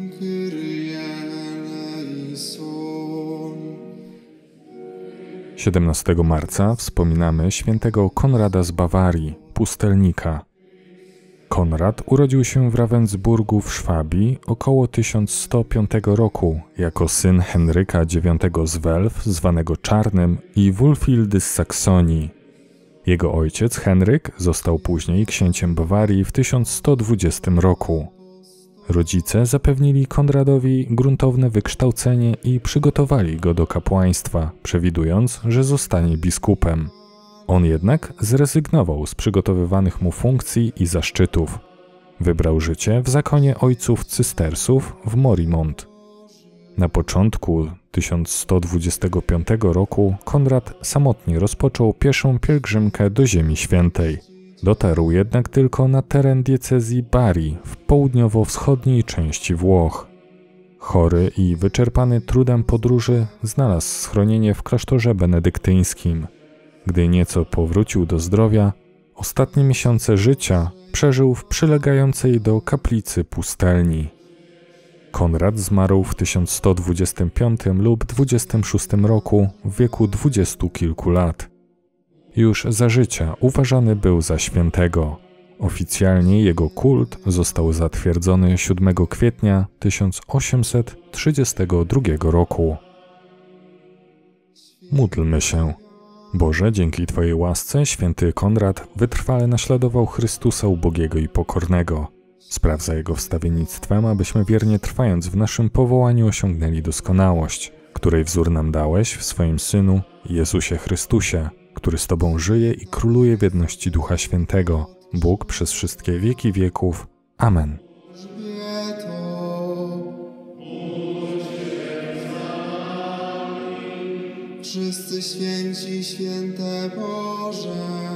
Kyrie eleison. 17 marca wspominamy świętego Konrada z Bawarii, pustelnika. Konrad urodził się w Ravensburgu w Szwabii około 1105 roku jako syn Henryka IX z Welf, zwanego Czarnym, i Wulfildy z Saksonii. Jego ojciec Henryk został później księciem Bawarii w 1120 roku. Rodzice zapewnili Konradowi gruntowne wykształcenie i przygotowali go do kapłaństwa, przewidując, że zostanie biskupem. On jednak zrezygnował z przygotowywanych mu funkcji i zaszczytów. Wybrał życie w zakonie ojców cystersów w Morimont. Na początku 1125 roku Konrad samotnie rozpoczął pieszą pielgrzymkę do Ziemi Świętej. Dotarł jednak tylko na teren diecezji Bari w południowo-wschodniej części Włoch. Chory i wyczerpany trudem podróży znalazł schronienie w klasztorze benedyktyńskim. Gdy nieco powrócił do zdrowia, ostatnie miesiące życia przeżył w przylegającej do kaplicy pustelni. Konrad zmarł w 1125 lub 26 roku w wieku 20 kilku lat. Już za życia uważany był za świętego. Oficjalnie jego kult został zatwierdzony 7 kwietnia 1832 roku. Módlmy się. Boże, dzięki Twojej łasce święty Konrad wytrwale naśladował Chrystusa ubogiego i pokornego. Spraw za Jego wstawiennictwem, abyśmy wiernie trwając w naszym powołaniu osiągnęli doskonałość, której wzór nam dałeś w swoim Synu, Jezusie Chrystusie, który z Tobą żyje i króluje w jedności Ducha Świętego, Bóg przez wszystkie wieki wieków. Amen. Wszyscy święci, święte Boże.